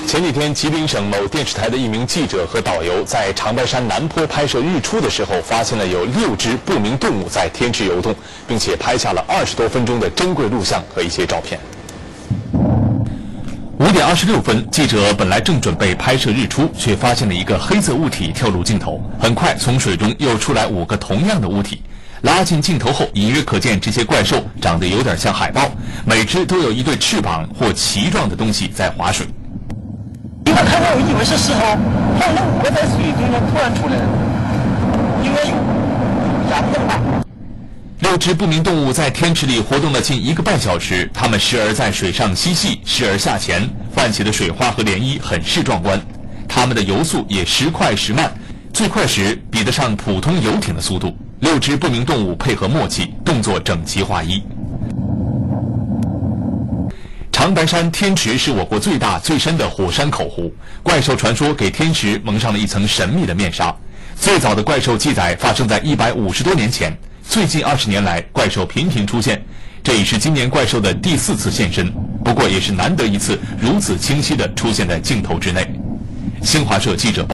前几天，吉林省某电视台的一名记者和导游在长白山南坡拍摄日出的时候，发现了有6只不明动物在天池游动，并且拍下了20多分钟的珍贵录像和一些照片。5点26分，记者本来正准备拍摄日出，却发现了一个黑色物体跳入镜头。很快，从水中又出来5个同样的物体。拉近镜头后，隐约可见这些怪兽长得有点像海豹，每只都有一对翅膀或鳍状的东西在划水。 我看到，我以为是石头，后来5个在水中间突然出来了，应该有2个吧。 6只不明动物在天池里活动了近1个半小时，它们时而在水上嬉戏，时而下潜，泛起的水花和涟漪很是壮观。它们的游速也时快时慢，最快时比得上普通游艇的速度。6只不明动物配合默契，动作整齐划一。长白山天池是我国最大最深的火山口湖，怪兽传说给天池蒙上了一层神秘的面纱。最早的怪兽记载发生在150多年前，最近20年来怪兽频频出现，这已是今年怪兽的第4次现身，不过也是难得一次如此清晰地出现在镜头之内。新华社记者